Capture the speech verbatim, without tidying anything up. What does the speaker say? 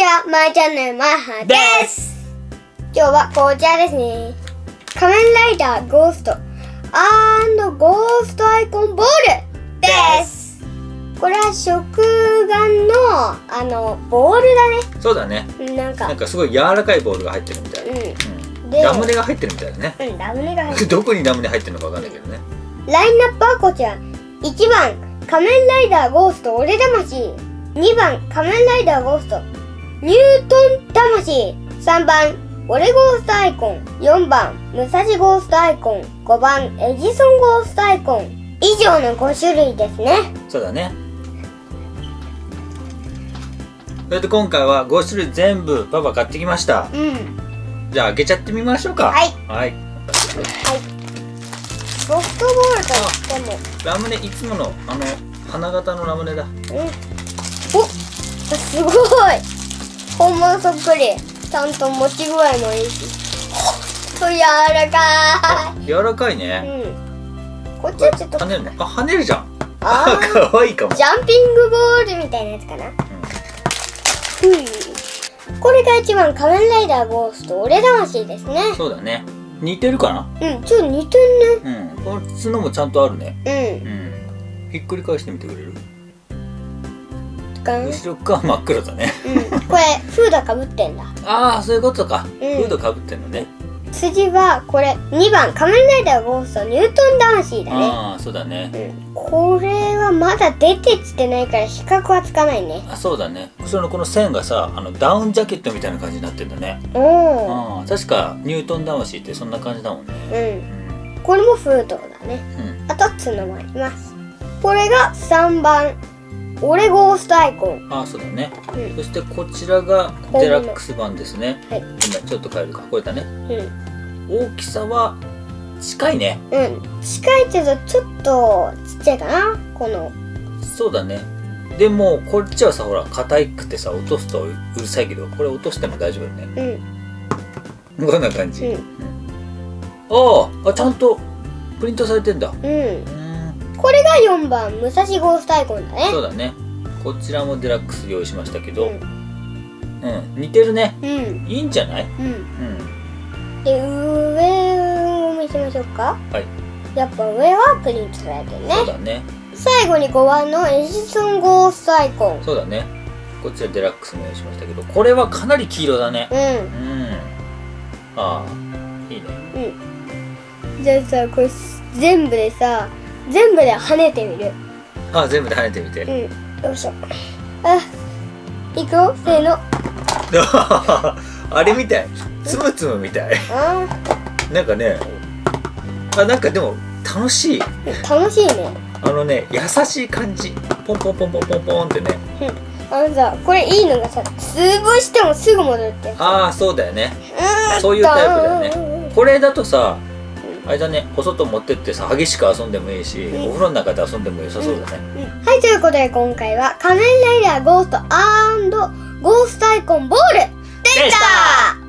は、マイチャンネルマイハです。今日はこちらですね。仮面ライダーゴーストゴーストアイコンボールです。これは食玩のあのボールだね。 そうだね。 なんかなんかすごい柔らかいボールが入ってるみたい。うん。で、ラムネが入ってるみたいだね。 うん、ラムネが入ってる。 どこにラムネ入ってるのかわかんないけどね。 ラインナップはこちら。いちばん仮面ライダーゴースト俺魂。にばん仮面ライダーゴーストニュートン魂。さんばん俺ゴーストアイコン。よんばん武蔵ゴーストアイコン。ごばんエジソンゴーストアイコン。以上のごしゅるいですね。 そうだね。それで今回はごしゅるい全部パパ買ってきました。 うん。 じゃあ開けちゃってみましょうか。 はいはい、はい、 ソフトボールといってもラムネいつものあの花形のラムネだ。うん。 お、すごい本物そっくり。ちゃんと持ち具合もいいし、と柔らかい。 柔らかいね。 うん。こっちはちょっと跳ねるね。あ、跳ねるじゃん。 ああ、かわいいかも。 ジャンピングボールみたいなやつかな。うん。うん、これが一番仮面ライダーゴースト俺魂ですね。 そうだね。似てるかな。 うん、ちょっと似てるね。うん。この角もちゃんとあるね。 うん。 うん。ひっくり返してみてくれる？ 後ろ側真っ黒だね。 うん、これフードかぶってんだ。 ああ、そういうことか。 うん、 フードかぶってんのね。 次はこれにばん仮面ライダーゴーストニュートン魂だね。 ああ、そうだね。 うん、これはまだ出てきてないから比較はつかないね。 あ、そうだね。後ろのこの線がさ、あのダウンジャケットみたいな感じになってんだね。 おお。 ああ、確かニュートン魂ってそんな感じだもんね。 うん。うん、これもフードだね。うん。あと角もあります。これがさんばん。俺ゴーストアイコン。 ああ、そうだね。うん、そしてこちらがデラックス版ですね。 はい。 ちょっと変えるか。これだね。 うん。 大きさは近いね。 うん。近いけどちょっとちっちゃいかな。この。 そうだね。でもこっちはさ、ほら硬くてさ、落とすとうるさいけど、これ落としても大丈夫だね。うん。こんな感じ。うん。ああ、ちゃんとプリントされてんだ。うん。 これがよんばん武蔵ゴーストアイコンだね。 そうだね。こちらもデラックス用意しましたけど、うん、うん、似てるね。うん、いいんじゃない？うん。うん。 で、上を見せましょうか。はい。やっぱ上はプリントされてるね。 そうだね。 最後にごばんのエジソンゴーストアイコン。 そうだね。こちらデラックスも用意しましたけど、これはかなり黄色だね。うん。うん。ああ、いいね。 うん。じゃあさ、これ全部でさ。全部で跳ねてみる。 あ、全部で跳ねてみて。 うん。よいしょ。あ、いくよ、せーの。 あれみたい。つむつむみたい。なんかね。あ、なんかでも楽しい。 楽しいね。 あのね、優しい感じ。ポンポンポンポンポンポンってね。 うん。あのさ、これいいのがさ、潰してもすぐ戻るって。 ああ、そうだよね。そういうタイプだよね。これだとさ。あれだね、お外持ってってさ、激しく遊んでもいいし、うん、お風呂の中で遊んでも良さそうだね。 うんうん、はい、ということで今回は仮面ライダーゴーストゴーストアイコンボールでした。